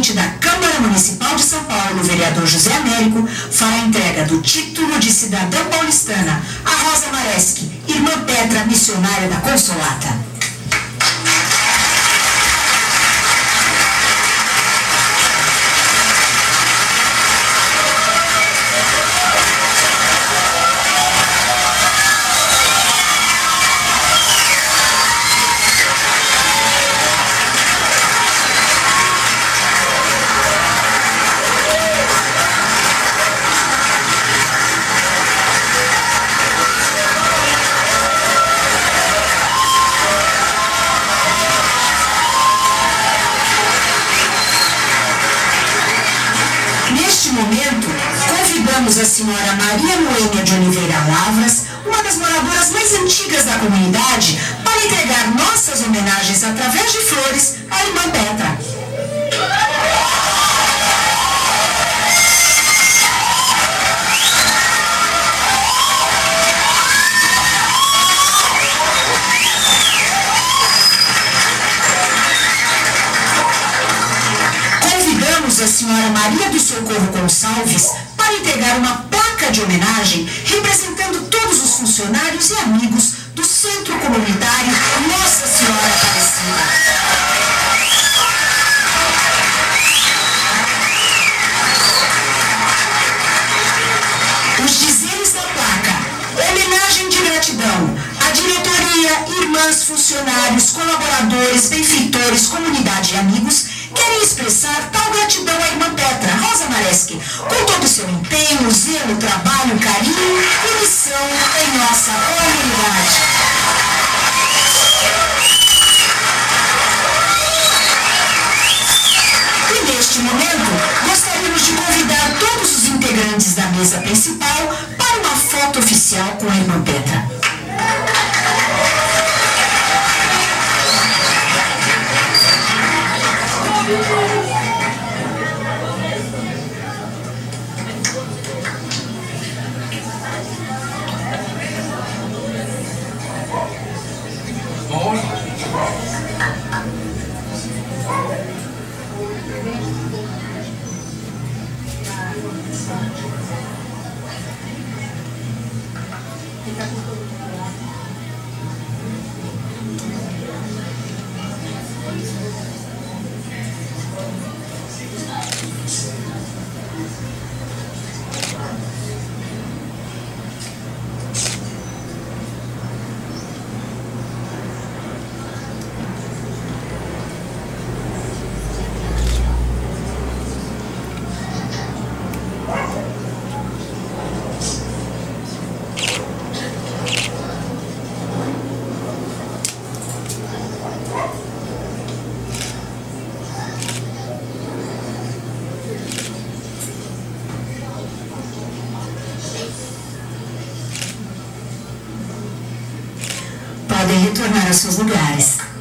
presidente da Câmara Municipal de São Paulo, o vereador José Américo, fará a entrega do título de cidadã paulistana a Rosa Mareschi, irmã Petra, missionária da Consolata. Neste momento, convidamos a senhora Maria Noêmia de Oliveira Lavras, uma das moradoras mais antigas da comunidade, para entregar nossas homenagens através de flores à irmã Petra. A senhora Maria do Socorro Gonçalves para entregar uma placa de homenagem representando todos os funcionários e amigos do Centro Comunitário Nossa Senhora Aparecida. Os dizeres da placa: homenagem de gratidão à diretoria, irmãs, funcionários, colaboradores, benfeitores, comunidade e amigos querem expressar tal gratidão à irmã Petra, Rosa Mareschi, com todo o seu empenho, zelo, trabalho, carinho e missão em nossa comunidade. E neste momento, gostaríamos de convidar todos os integrantes da mesa principal para uma foto oficial com a irmã Petra. Podem retornar aos seus lugares.